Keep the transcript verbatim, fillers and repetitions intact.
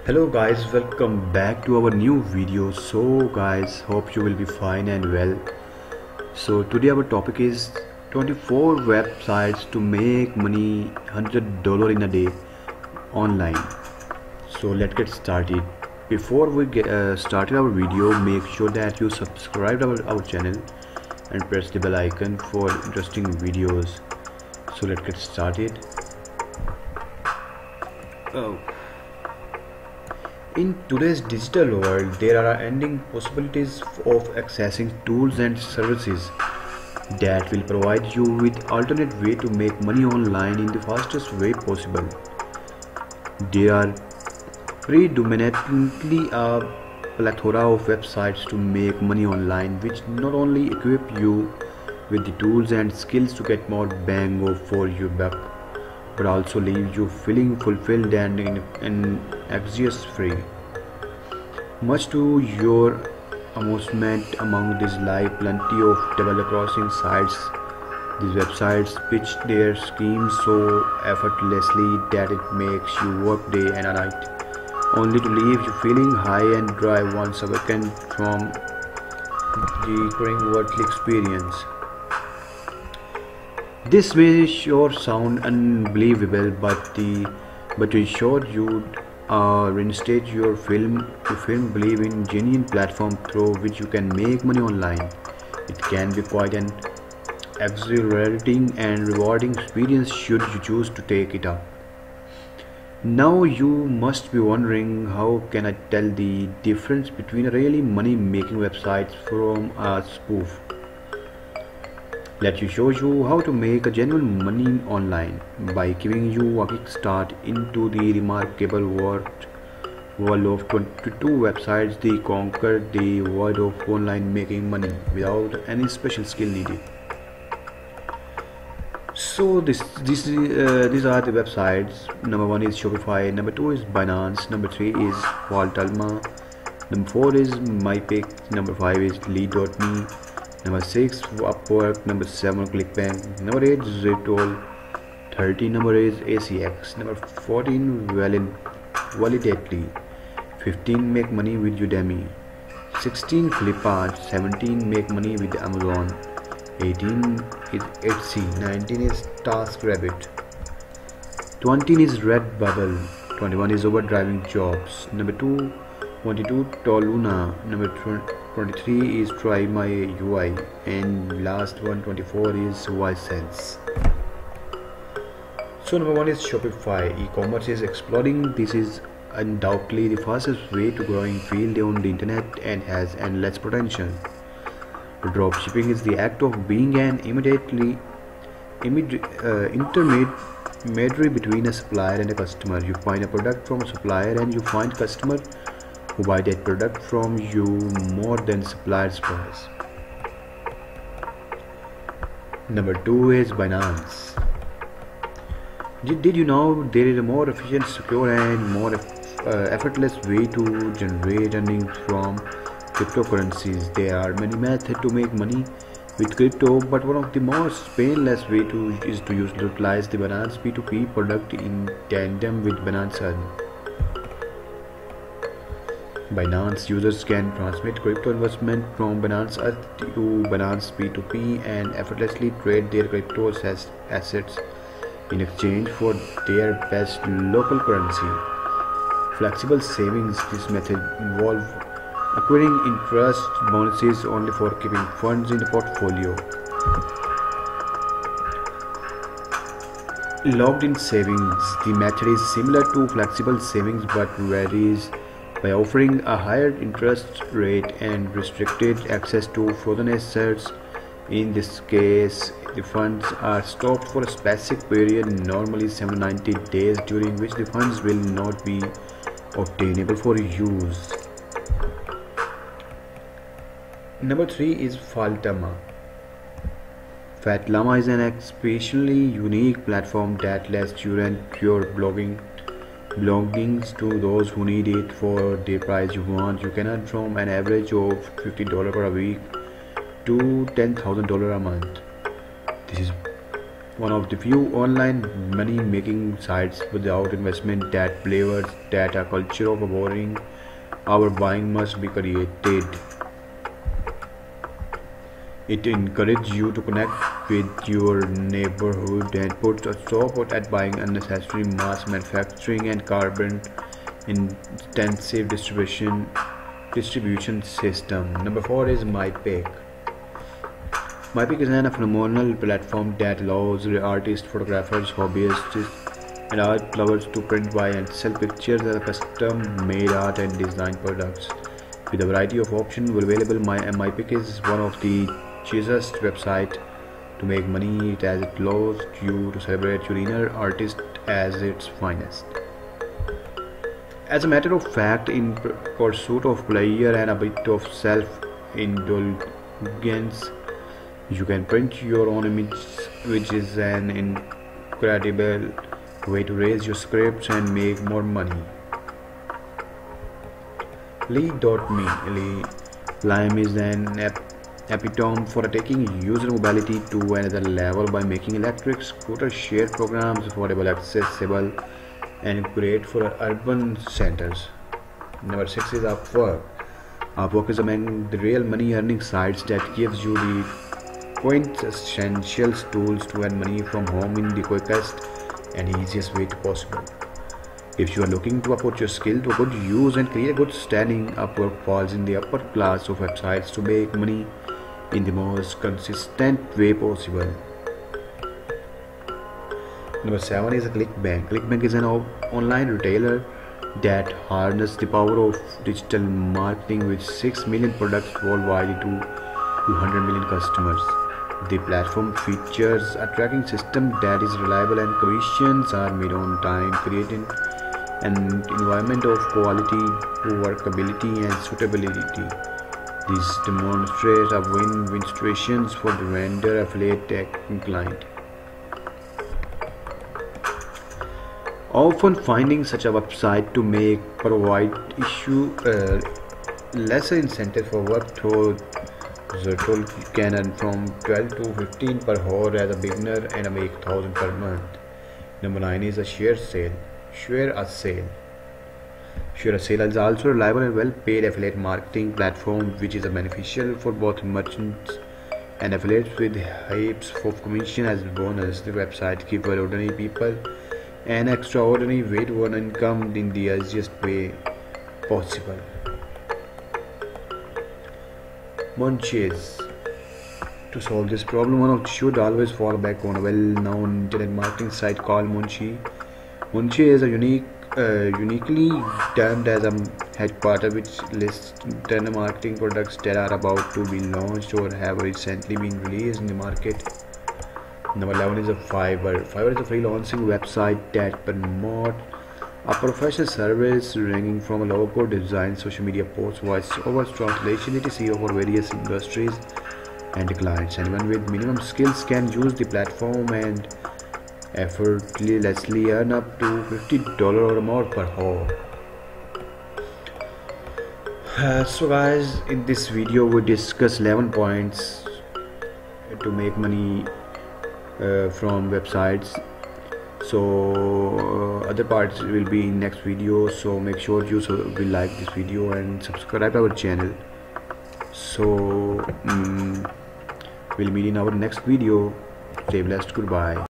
Hello guys, welcome back to our new video. So guys, hope you will be fine and well. So today our topic is twenty-four websites to make money one hundred dollars in a day online. So let's get started. Before we get uh, started our video, make sure that you subscribe our, our channel and press the bell icon for interesting videos. So let's get started. Oh. In today's digital world, there are ending possibilities of accessing tools and services that will provide you with alternate way to make money online in the fastest way possible. There are predominantly a plethora of websites to make money online, which not only equip you with the tools and skills to get more bang for your buck, but also leave you feeling fulfilled and, and anxious free. Much to your amusement, among these lie plenty of double crossing sites. These websites pitch their schemes so effortlessly that it makes you work day and night, only to leave you feeling high and dry once awakened from the recurring worldly experience. This may sure sound unbelievable, but the but to ensure you uh, reinstate your film to film believe in genuine platform through which you can make money online. It can be quite an exhilarating and rewarding experience should you choose to take it up. Now you must be wondering, how can I tell the difference between a really money making website from a spoof? Let you show you how to make a genuine money online by giving you a kick start into the remarkable world, world of twenty-two websites that conquer the world of online making money without any special skill needed. So this this uh, these are the websites. Number one is Shopify, number two is Binance, number three is Waltalma, number four is MyPick, number five is Lead dot me, number six Upwork, number seven ClickBank, number eight Ziptol, thirteen number is A C X, number fourteen Validately, fifteen Make Money with Udemy, sixteen Flipkart, seventeen Make Money with Amazon, eighteen is Etsy, nineteen is TaskRabbit, twenty is Redbubble, twenty-one is Overdriving Jobs, number two twenty-two Toluna, number twenty-three is Try My U I, and last one twenty-four is Ysense. So number one is Shopify. E-commerce is exploding. This is undoubtedly the fastest way to growing field on the internet and has endless potential. Dropshipping is the act of being an immediately immediate, uh, intermediary between a supplier and a customer. You find a product from a supplier and you find customer who buy that product from you more than supplier's price. Number two is Binance. Did, did you know there is a more efficient, secure and more uh, effortless way to generate earnings from cryptocurrencies? There are many methods to make money with crypto, but one of the most painless way to is to use utilize the Binance P two P product in tandem with Binance Earn. Binance users can transmit crypto investment from Binance Earth to Binance P two P and effortlessly trade their crypto assets in exchange for their best local currency. Flexible savings. This method involves acquiring interest bonuses only for keeping funds in the portfolio. Logged in savings. The method is similar to flexible savings but varies by offering a higher interest rate and restricted access to frozen assets. In this case, the funds are stopped for a specific period, normally seven hundred ninety days, during which the funds will not be obtainable for use. Number three is Faltama. Fatlama is an especially unique platform that lets you rent your blogging belongings to those who need it for the price you want. You can earn from an average of fifty dollars per week to ten thousand dollars a month. This is one of the few online money making sites without investment that flavors that a culture of boring our buying must be created. It encourages you to connect with your neighborhood and put a stop at buying unnecessary mass manufacturing and carbon intensive distribution distribution system. Number four is MyPic. MyPic is a phenomenal platform that allows artists, photographers, hobbyists, and art lovers to print, buy, and sell pictures as custom-made art and design products. With a variety of options available, My MyPic is one of the cheapest websites to make money as it allows you to celebrate your inner artist as its finest. As a matter of fact, in pursuit of pleasure and a bit of self-indulgence, you can print your own image, which is an incredible way to raise your scripts and make more money. Lead dot me. Lime is an ep epitome for taking user mobility to another level by making electric scooter share programs affordable, accessible, and great for urban centers. Number six is Upwork. Upwork is among the real money earning sites that gives you the quintessential tools to earn money from home in the quickest and easiest way possible. If you are looking to put your skill to good use and create a good standing, Upwork falls in the upper class of websites to make money in the most consistent way possible. Number seven is ClickBank. ClickBank is an online retailer that harnesses the power of digital marketing with six million products worldwide to two hundred million customers. The platform features a tracking system that is reliable and commissions are made on time, creating an environment of quality, workability, and suitability. This demonstrates a win-win situation for the vendor, affiliate, and client. Often finding such a website to make provide issue uh, lesser incentive for work through Zertol. You can earn from twelve to fifteen per hour as a beginner and make one thousand per month. Number nine is a share sale. Share a sale. Share a sale is also a reliable and well-paid affiliate marketing platform which is beneficial for both merchants and affiliates with heaps of commission as a bonus. The website gives ordinary people an extraordinary way to earn income in the easiest way possible. Munchies. To solve this problem, one should always fall back on a well-known internet marketing site called Munchie. Munchie is a unique, uh, uniquely termed as a headquarter which lists ten marketing products that are about to be launched or have recently been released in the market. Number eleven is a Fiverr. Fiverr is a freelancing website that promotes a professional service ranging from a logo design, social media posts, voice-over translation, et cetera for various industries and clients. Anyone with minimum skills can use the platform and effortlessly earn up to fifty dollars or more per hour. Uh, so guys, in this video we discuss eleven points to make money uh, from websites. So uh, other parts will be in next video, so make sure you so will like this video and subscribe our channel. So um, we'll meet in our next video. Stay blessed. Goodbye.